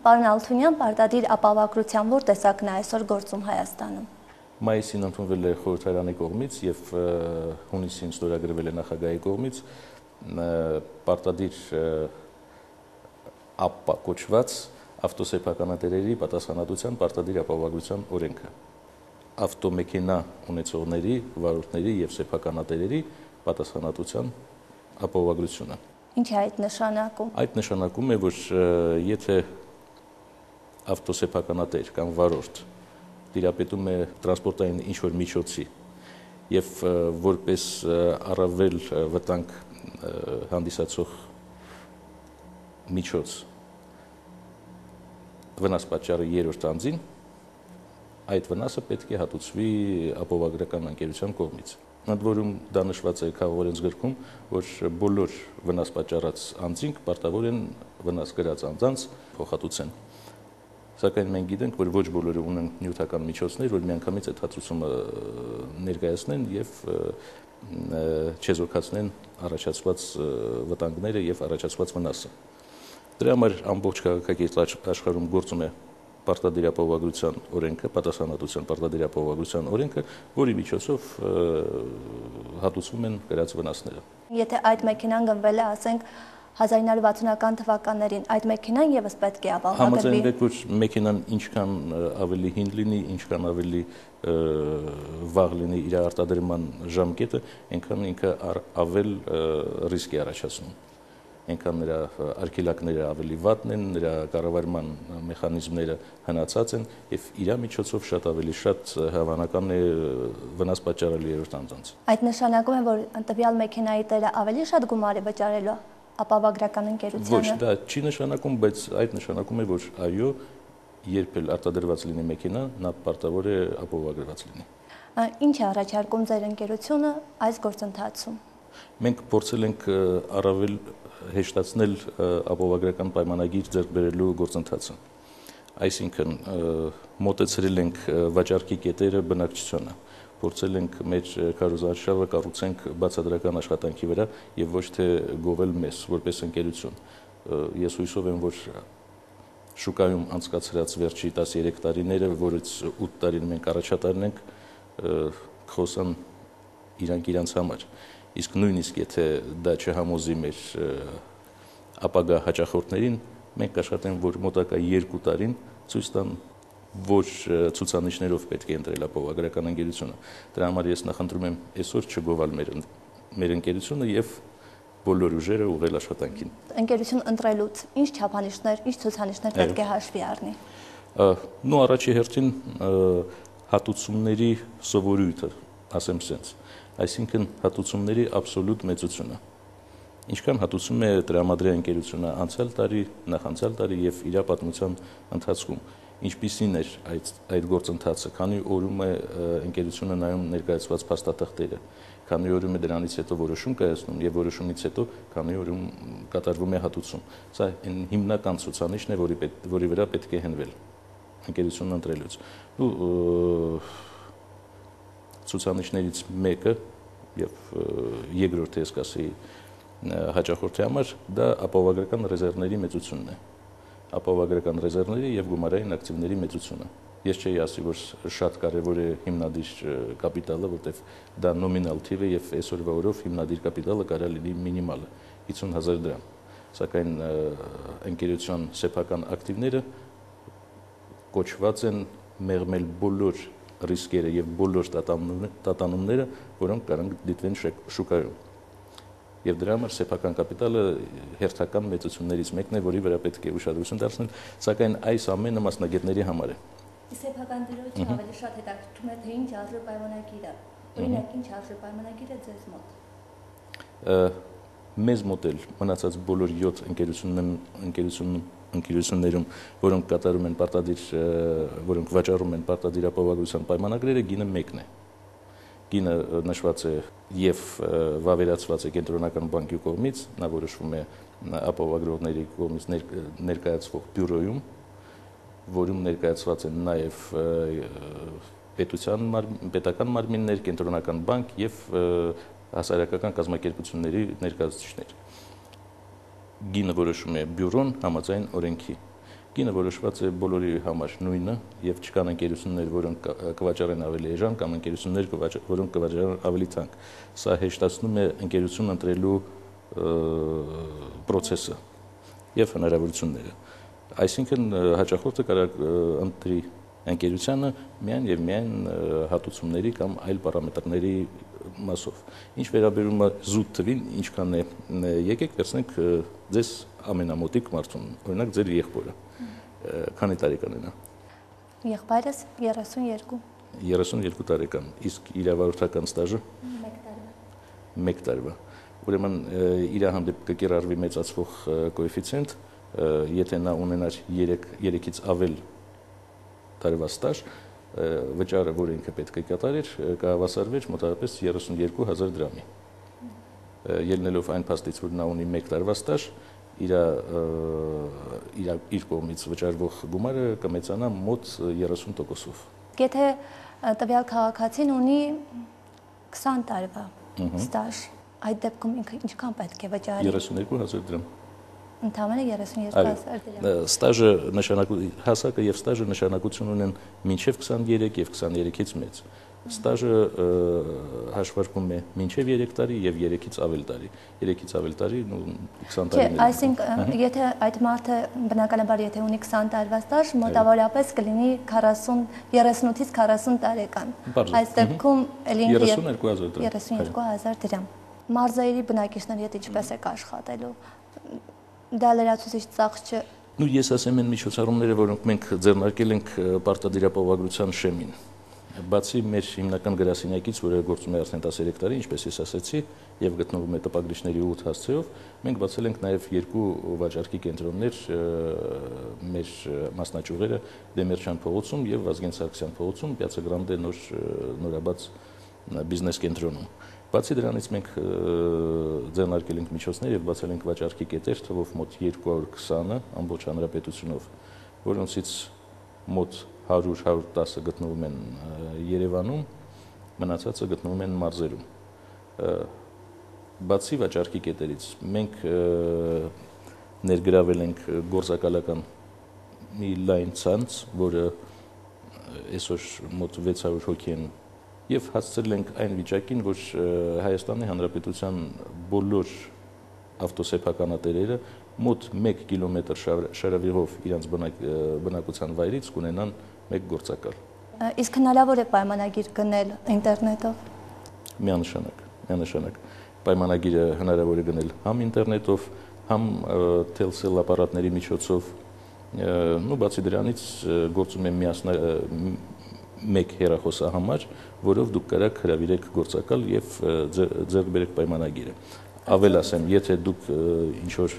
Պարոն Ալթունյան, պարտադիր ապահովագրության որ տեսակն է այսօր գործում Հայաստանում։ Մայիսին ընդունվել է խորհրդարանի կողմից եւ հունիսին ստորագրվել է նախագահի կողմից պարտադիր ԱՊՊԱ կոչված ավտոսեփականատերերի պատասխանատվության պարտադիր ապահովագրության օրենքը։ Ավտոմեքենա ունեցողների, վարորդների եւ սեփականատերերի պատասխանատվության ապահովագրությունը։ Ինչ է այդ նշանակում։ Այդ նշանակում է, որ եթե ավտոսեփականատեր կամ վարորդ տիրապետում է տրանսպորտային ինչ-որ միջոցի եւ որպես առավել վտանգ հանդիսացող միջոց վնաս պատճառը երրորդ անձին, այդ վնասը պետք է հատուցվի ապահովագրական ընկերության կողմից։ Ընդ որում դա նշված է քաղաքօրենսգրքում, որ բոլոր վնաս պատճառած անձինք պարտավոր են վնաս կրած անձանց փոխհատուցեն։ Սակայն մենք գիտենք, որ ոչ բոլորը ունեն նյութական միջոցներ, որ միանգամից այդ հատուցումը ներկայացնեն եւ չեզոքացնեն առաջացված վտանգները եւ առաջացված վնասը։ Դրա համար ամբողջ քաղաքակիրթ աշխարհում գործում է պարտադիր ապահովագրության օրենքը, պատասխանատվության պարտադիր ապահովագրության օրենքը, որի միջոցով հատուցվում են կրած վնասները։ Եթե այդ մեքենան գնվել է, ասենք 1960-ական թվականներին, այդ մեքենան եւս պետք է ապահովագրվի։ Համաձայնվեք, որ մեքենան ինչքան ավելի հին լինի, ինչքան ավելի վաղ լինի իր արտադրման ժամկետը, այնքան ինքը ավել ռիսկ է առաջացնում։ Այնքան նրա արգելակները ավելի վատն են, նրա կառավարման մեխանիզմները հնացած են եւ իր միջոցով շատ ավելի շատ հավանական է վնաս պատճառել երրորդ անձանց։ Այդ նշանակում է, որ տվյալ մեքենայի տերը ավելի շատ գումար է վճարելու ապահովագրական ընկերությանը։ Ոչ, դա չի նշանակում, բայց այդ նշանակում է, որ այո, երբ էլ արտադրված լինի մեքենա, նա պարտավոր է ապահովագրված լինի։ Ինչ է առաջարկում ձեր ընկերությունը այս գործընթացում։ Մենք փորձել ենք առավել հեշտացնել ապահովագրական պայմանագիր ձեռք բերելու գործընթացը։ Այսինքն մոտեցրել ենք վաճառքի կետերը բնակչությանը, փորձել ենք մեր քարոզարշավը կառուցենք բացատրական աշխատանքի վրա եւ ոչ թե գովել մեզ որպես ընկերություն։ Ես հույսով եմ, որ շուկայում անցկացրած վերջի 13 տարիները, որից 8 տարին մենք առաջատարն ենք, խոսան իրանք համար։ Իսկ նույնիսկ եթե դա չհամոզի մեր ապագա հաճախորդներին, մենք կաշխատենք, որ մոտակա 2 տարին ցույց տան, որ ցուցանիշներով պետք է ընտրել ապահովագրական ընկերությունը։ Դրա համար ես նախընտրում եմ այսօր չգովալ մեր ընկերությունը եւ բոլոր ուժերը ուղղել աշխատանքին։ Ընկերություն ընտրելուց ինչ չափանիշներ, ինչ ցուցանիշներ պետք է հաշվի առնի։ Նու առաջի հերթին հատուցումների սովորույթը, ասեմ սենց, այսինքն հատուցումների աբսոլյուտ մեծությունը։ Ինչքան հատուցում է տրամադրյալ ընկերությունը անցյալ տարի, նախանցյալ տարի եւ իր պատմության ընթացքում, ինչպիսին էր այդ գործընթացը, քանի օրում է ընկերությունը նայում ներկայացված փաստաթղթերը, քանի օրում է դրանից հետո որոշում կայացնում եւ որոշումից հետո քանի օրում կատարվում է հատուցում։ Սա հիմնական ցուցանիշն է, որի վրա պետք է հենվել ընկերությունն ընտրելուց։ Ցուցանիշներից մեկը եւ երկրորդը ես կասեի հաճախորդի համար դա ապահովագրական ռեզերվների մեծությունն է։ Ապահովագրական ռեզերվների եւ գումարային ակտիվների մեծությունը։ Ես չէի ասի, որ շատ կարեւոր է հիմնադիր կապիտալը, որտեղ դա նոմինալ թիվ է եւ այսօրվա օրով հիմնադիր կապիտալը կարա լինի մինիմալը 50,000 դրամ։ Սակայն ընկերության սեփական ակտիվները կոչված են մեղմել բոլոր ռիսկերը եւ բոլոր տատանումները, որոնք կարող դիտվեն շուկայում։ Եվ դրա համար սեփական կապիտալը հերթական մեծություններից մեկն է, որի վրա պետք է ուշադրություն դարձնել, սակայն այս ամենը մասնագետների համար է։ Սեփական դրոճը ավելի շատ հետաքրքրում է, թե ինչ արժե պայմանագիրը։ Օրինակ, ինչ արժե պայմանագիրը ձեզ մոտ։ Մեզ մոտ էլ մնացած բոլոր 7 ընկերություններում, որոնք կատարում են պարտադիր, որոնք վաճառում են պարտադիր ապահովագրության պայմանագրերը, գինը մեկն է։ Գինը նշված է եւ վավերացված է կենտրոնական բանկի կողմից, նա որոշվում է ապահովագրողների կողմից ներկայացվող բյուրոյում, որում ներկայացված են նաեւ պետական մարմիններ, կենտրոնական բանկ եւ հասարակական կազմակերպությունների ներկայացուցիչներ։ Գինը որոշում է բյուրոն համաձայն օրենքի Գինը որոշված է բոլորի համար նույնը եւ չկան ընկերություններ, որոնք կվաճառեն ավելի էժան կամ ընկերություններ, որոնք կվաճառեն ավելի թանկ։ Սա հեշտացնում է ընկերություն ընտրելու process-ը եւ հնարավորությունները։ Այսինքն հաճախորդը կարող ընտրի ընկերությանը միայն եւ միայն հատուցումների կամ այլ պարամետրների մասով։ Ինչ վերաբերում է զուտ թվին, ինչքան է, եկեք վերցնենք ձեզ ամենամոտիկ մարդուն, օրինակ ձեր եղբորը։ Քանի տարեկան է նա։ Եղբայրս 32։ 32 տարեկան, իսկ իր վարորդական ստաժը 1 տարվա։ 1 տարվա։ Ուրեմն իր հանդեպ կկիրառվի մեծացվող կոեֆիցիենտ, եթե նա ունենար 3-ից ավել տարվա ստաժ, վճարը, որը ինքը պետք է կատարեր, կհավասարվեր մոտավորապես 32,000 դրամի։ Ելնելով այն փաստից, որ նա ունի 1 տարվա ստաժ, իր կողմից վճարվող գումարը կմեծանա մոտ 30%-ով։ Եթե տվյալ քաղաքացին ունի 20 տարվա ստաժ, այդ դեպքում ինքը ինչքան պետք է վճարի։ 32,000 դրամ։ Ընդամենը 32,000 դրամ։ Ստաժը հասակը եւ ստաժը նշանակություն ունեն մինչեւ 23 եւ 23-ից մեծ։ Ստաժը հաշվարկվում է մինչեւ 3 տարի եւ 3-ից ավել տարի։ 3-ից ավել տարի 20 տարի։ Այսինքն, եթե այդ մարդը բնականաբար եթե ունի 20 տարվա ստաժ, մոտավորապես կլինի 38-ից 40 տարեկան։ Այս դեպքում էլի 32,000 դրամ։ 32,000 դրամ։ Մարզերի բնակիչների հետ ինչպես եք աշխատելու։ Դա լրացուցիչ ծախս չէ։ Ես ասեմ այն միջոցառումները, որոնք մենք ձեռնարկել ենք պարտադիրապահովագրության շեմին։ Բացի մեր հիմնական գրասենյակից, որը գործում է արդեն 13 տարի, ինչպես ես ասացի, եւ գտնվում է տպագրիչների 8 հասցեով, մենք բացել ենք նաեւ 2 վաճառքի կենտրոններ մեր մասնաճյուղերը Դեմերչյան փողոցում եւ Վազգեն Սարգսյան փողոցում, Պյացցա Գրանդե նորաբաց բիզնես կենտրոնում։ Բացի դրանից մենք ձեռնարկել ենք միջոցներ եւ բացել ենք վաճառքի կետեր թվով մոտ 220-ը ամբողջ հանրապետությունով, որոնցից մոտ 100-110-ը գտնվում են Երևանում, մնացածը գտնվում են մարզերում։ Բացի վաճառքի կետերից մենք ներգրավել ենք գործակալական մի լայն ցանց, որը այսօր մոտ 600 հոգի են եւ հասցրել ենք այն վիճակին, որ Հայաստանի Հանրապետության բոլոր ավտոսեփականատերերը մոտ 1 կիլոմետր շարավիղով իրենց բնակության վայրից կունենան մեկ գործակալ։ Իսկ հնարավոր է պայմանագիր գնել ինտերնետով։ Միանշանակ։ Պայմանագիրը հնարավոր է գնել համ ինտերնետով, համ Telcel ապարատների միջոցով։ Բացի դրանից գործում է մեկ հեռախոսահամար, որով դուք կարող հրավիրեք գործակալ եւ ձեռք բերեք պայմանագիրը։ Ավել ասեմ, եթե դուք ինչ որ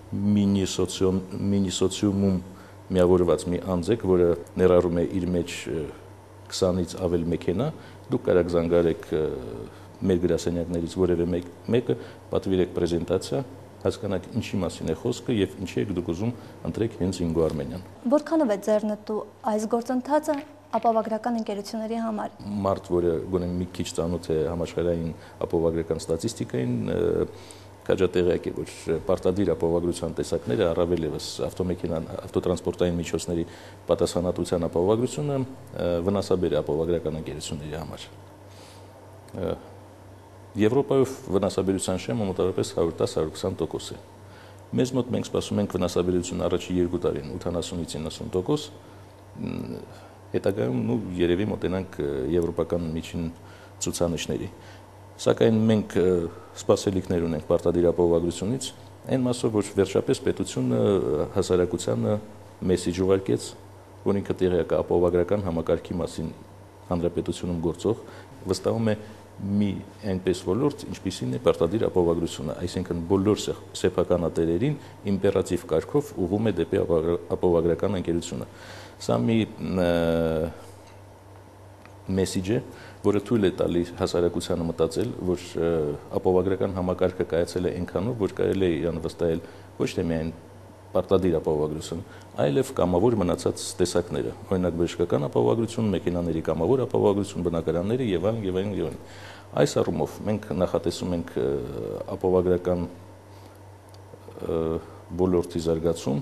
մինի սոցիումում միավորված մի անձ եք, որը ներառում է իր մեջ 20-ից ավել մեքենա, դուք կարող զանգարեք մեր գրասենյակներից որևէ մեկը, պատվիրեք պրեզենտացիա, հասկանաք ինչի մասին է խոսքը եւ ինչի եք դուք ուզում ընտրեք հենց Ինգո Արմենյան։ Որքանով է ձեռնտու այս գործընթացը ապահովագրական ընկերությունների համար։ Մարդ, որը գոնե մի քիչ ծանոթ է համաշխարհային ապահովագրական ստատիստիկային, քաջատեղյակ է, որ պարտադիր ապահովագրության տեսակները առավել եւս ավտոտրանսպորտային միջոցների պատասխանատվության ապահովագրությունը վնասաբեր է ապահովագրական ընկերությունների համար։ Եվրոպայով վնասաբերության շեմը մոտավորապես 110-120% է։ Մեզ մոտ մենք սպասում ենք վնասաբերություն առաջի 2 տարին 80-ից 90%, հետագայում երևի մոտենանք եվրոպական միջին ցուցանիշների։ Սակայն մենք սպասելիքներ ունենք պարտադիր ապահովագրությունից, այն մասով, որ վերջապես պետությունը հասարակությանը մեսիջ ուղարկեց, որ ինքը տեղյակ է ապահովագրական համակարգի մասին հանրապետությունում գործող, վստահում է մի այնպես ոլորտ, ինչպիսին է պարտադիր ապահովագրությունը, այսինքն բոլոր սեփականատերերին իմպերատիվ կարգով ուղղում է դեպի ապահովագրական ընկերությունը։ Սա մի մեսիջ է, որը թույլ է տալի հասարակությանը մտածել, որ ապահովագրական համակարգը կայացել է այնքանով, որ կարելի է իրան վստահել ոչ թե միայն պարտադիր ապահովագրություն, այլև կամավոր մնացած տեսակները, օրինակ բժշկական ապահովագրություն, մեքենաների կամավոր ապահովագրություն, բնակարանների եւ այլն։ Այս առումով մենք նախատեսում ենք ապահովագրական ոլորտի զարգացում,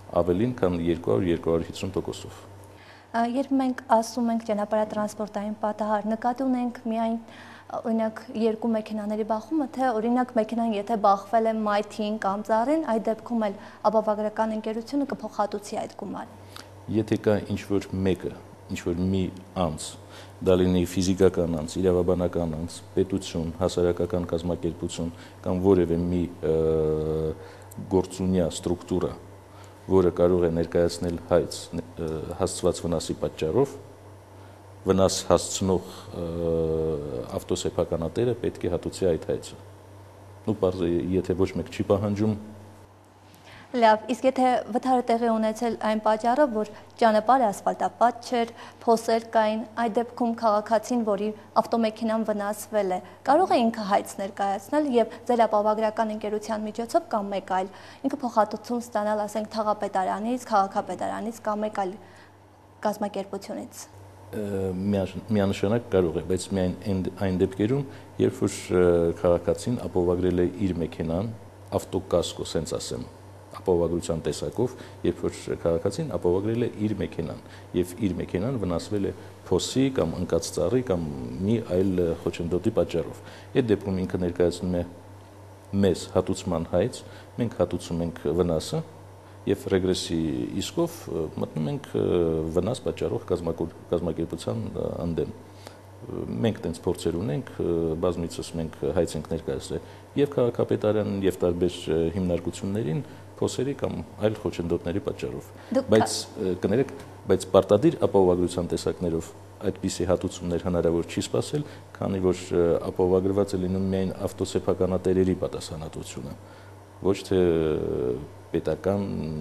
ավելին, քան 200-250%-ով։ Երբ մենք ասում ենք ճանապարհատրանսպորտային պատահար, նկատի ունենք միայն օրինակ երկու մեքենաների բախումը, թե օրինակ մեքենան եթե բախվել է մայթին կամ ծառին, այդ դեպքում էլ ապահովագրական ընկերությունը կփոխհատուցի այդ գումարը։ Եթե կա ինչ-որ մեկը, ինչ-որ մի անձ, դա լինի ֆիզիկական անձ, իրավաբանական անձ, պետություն, հասարակական կազմակերպություն կամ որևէ մի գործունյա ստրուկտուրա, որը կարող է ներկայացնել հայց հասցված վնասի պատճառով, վնաս հասցնող ավտոսեփականատերը պետք է հատուցի այդ հայցը։ Պարզ է, եթե ոչ մեկ չի պահանջում։ Լավ, իսկ եթե վթարը տեղի ունեցել այն պատճառով, որ ճանապարհը ասֆալտապատ չէր, փոսեր կային, այդ դեպքում քաղաքացին, որի ավտոմեքենան վնասվել է, կարող է ինքը հայց ներկայացնել եւ ձեր ապահովագրական ընկերության միջոցով կամ մեկ այլ ինքը փոխհատուցում ստանալ, ասենք, թաղապետարանից, քաղաքապետարանից կամ մեկ այլ կազմակերպությունից։ Միանշանակ կարող է, բայց միայն այն դեպքերում, երբ որ քաղաքացին ապահովագրել է իր մեքենան, ավտոկասկո, ասենց ասեմ, ապահովագրության տեսակով, երբ որ քաղաքացին ապահովագրել է իր մեքենան եւ իր մեքենան վնասվել է փոսի կամ ընկած ծառի կամ մի այլ խոչընդոտի պատճառով։ Այդ դեպքում ինքը ներկայացնում է մեզ հատուցման հայց, մենք հատուցում ենք վնասը եւ ռեգրեսի իսկով մտնում ենք վնաս պատճառող կազմակերպության անդեմ։ Մենք տենց փորձեր ունենք, բազմիցս մենք հայց ենք ներկայացրել եւ քաղաքապետարանին եւ տարբեր հիմնարկություններին փոսերի կամ այլ խոչընդոտների պատճառով։ Բայց կներեք, բայց պարտադիր ապահովագրության տեսակներով այդպիսի հատուցումներ հնարավոր չի սպասել, քանի որ ապահովագրված է լինում միայն ավտոսեփականատերերի պատասխանատվությունը, ոչ թե պետական,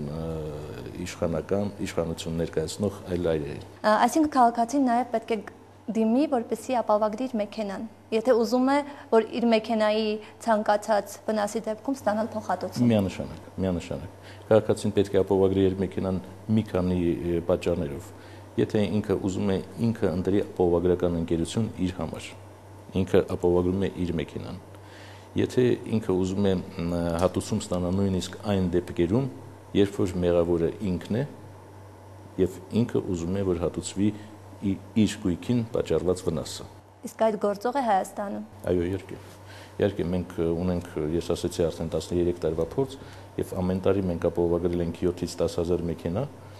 իշխանություն ներկայացնող այլ այրերի։ Այսինքն քաղաքացին նաև պետք է դիմի, որպեսզի ապահովագրի իր մեքենան, եթե ուզում է, որ իր մեքենայի ցանկացած վնասի դեպքում ստանալ փոխհատուցում։ Միանշանակ։ Քաղաքացին պետք է ապահովագրի իր մեքենան մի քանի պատճառներով։ Եթե ինքը ուզում է ինքը ընտրի ապահովագրական ընկերություն իր համար, ինքը ապահովագրում է իր մեքենան։ Եթե ինքը ուզում է հատուցում ստանալ նույնիսկ այն դեպքերում, երբ որ մեղավորը ինքն է եւ ինքը ուզում է, որ հատուցվի իր գույքին պատճառված վնասը։ Իսկ այդ գործող է Հայաստանում։ Այո, իհարկե մենք ունենք, ես ասացի արդեն 13 տարվա փորձ եւ ամեն տարի մենք ապահովագրել ենք 7-ից 10,000 մեքենա։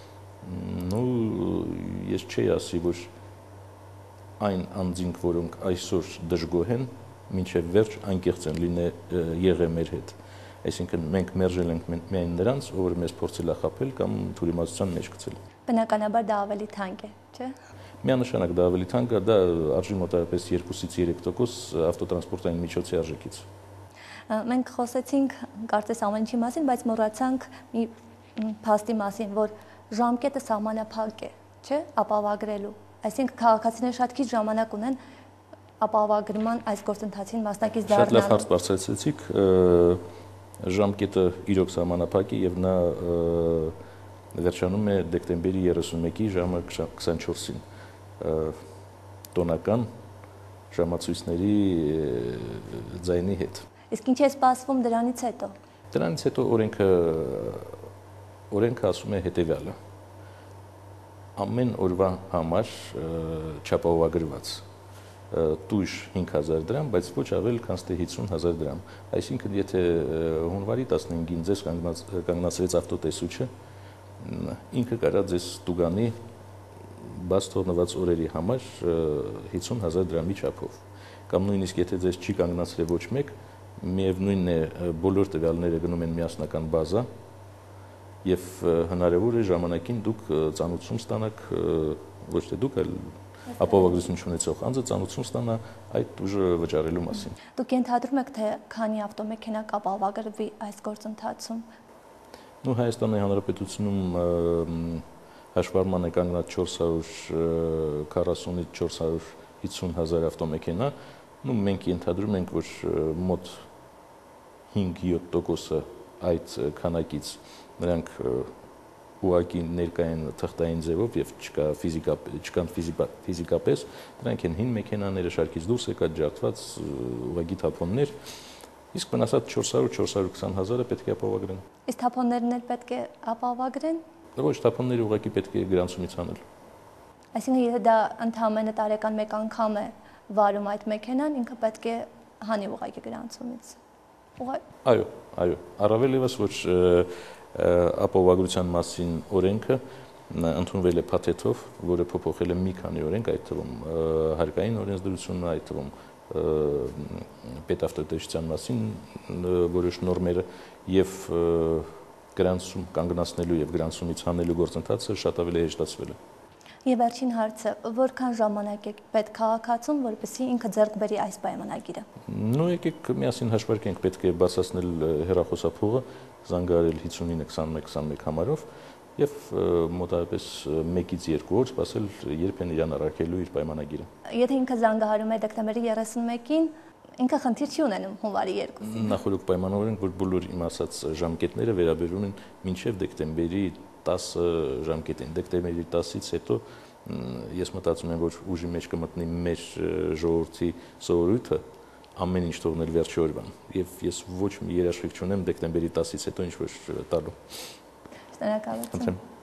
Ես չի ասի, որ այն անձինք, որոնք այսօր դժգոհ են, մինչև վերջ անկեղծ են եղել մեր հետ։ Այսինքն մենք մերժել ենք միայն նրանց, ովը մեզ փորձել է խաբել կամ թյուրիմացության մեջ գցել։ Բնականաբար դա ավելի թանկ է, չէ՞։ Միանշանակ դա ավելի թանկ է, դա արժի մոտավորապես 2-ից 3% ավտոտրանսպորտային միջոցի արժեքից։ Մենք խոսեցինք կարծես ամեն ինչի մասին, բայց մոռացանք մի փաստի մասին, որ ժամկետը սահմանափակ է, չէ՞, ապահովագրելու։ Այսինքն քաղաքացիները շատ քիչ ժամանակ ունեն ապահովագրման այս գործընթացին մասնակից դառնալու։ Շատ լավ հարց բարձրացրեցիք, ժամկետը իրոք սահմանափակ է եւ նա վերջանում է դեկտեմբերի 31-ի ժամը 24-ին տոնական ժամացույցների ձայնի հետ։ Իսկ ինչ է սպասվում դրանից հետո։ Դրանից հետո օրենքը ասում է հետեւյալը. ամեն օրվա համար չապահովագրված տույժ 5000 դրամ, բայց ոչ ավել քան 50,000 դրամ։ Այսինքն, եթե հունվարի 15-ին ձեզ կանգնացրեց ավտոտեսուչը, ինքը կարա ձեզ տուգանի բաց թողնված օրերի համար 50,000 դրամի չափով։ Կամ նույնիսկ եթե ձեզ չի կանգնացրել ոչ մեկ, միևնույնն է բոլոր տվյալները գնում են միասնական բազա եւ հնարավոր է ժամանակին դուք ծանուցում ստանաք, ոչ թե դուք, այլ ապահովագրություն ունեցող անձը ծանուցում ստանա այդ ուժը վճարելու մասին։ Դուք ենթադրում եք, թե քանի ավտոմեքենա կապահովագրվի այս գործընթացում։ Հայաստանի Հանրապետությունում հաշվառման է կանգնած 440-ից 450,000 ավտոմեքենա, մենք ենթադրում ենք, որ մոտ 5-7% այդ քանակից նրանք ուղղակի ներկային թղթային ձևով եւ չկան ֆիզիկապես, դրանք են հին մեքենաները, շարքից դուրս եկած ջարդված ուղղակի թափոններ Իսկ մնացած 400-420 հազարը պետք է ապահովագրեն։ Իսկ թափոններն էլ պետք է ապահովագրեն։ Ոչ, թափոնները ուղղակի պետք է գրանցումից անել։ Այսինքն եթե դա ընդհանրապես տարեկան մեկ անգամ է վարում այդ մեքենան, ինքը պետք է հանի ուղղակի գրանցումից։ Այո, առավել ևս որ ապահովագրության մասին օրենքը ընդունվել է փաթեթով, որը փոփոխել է մի քանի օրենք, այդ թվում հարկային օրենսդրությունը, այդ թվում պետավտոտեսության մասին որոշ նորմերը եւ գրանցում կանգնացնելու եւ գրանցումից հանելու գործընթացը շատ ավելի հեշտացվել է։ Եվ վերջին հարցը, որքան ժամանակ է պետք քաղաքացուն, որպեսզի ինքը ձեռք բերի այս պայմանագիրը։ Ну եկեք միասին հաշվարկենք, պետք է բացասնել հեռախոսափողը, զանգահարել 59-21-21 համարով եւ մոտավորապես 1-ից 2 օր սպասել, երբ են իրան առաքելու իր պայմանագիրը։ Եթե ինքը զանգահարում է դեկտեմբերի 31-ին, ինքը խնդիր չի ունենում հունվարի 2-ին։ Նախորդ պայմանավորենք, որ բոլոր իմ ասած ժամկետները վերաբերում են մինչև դեկտեմբերի 10 ժամկետին։ Դեկտեմբերի 10-ից հետո ես մտածում եմ, որ ուժի մեջ կմտնի մեր ժողովրդի սովորույթը ամեն ինչ թողնել վերջի օրվան։ Եվ ես ոչ մի երաշխիք չունեմ դեկտեմբերի 10-ից հետո ինչ որ տալու։ Շնորհակալություն։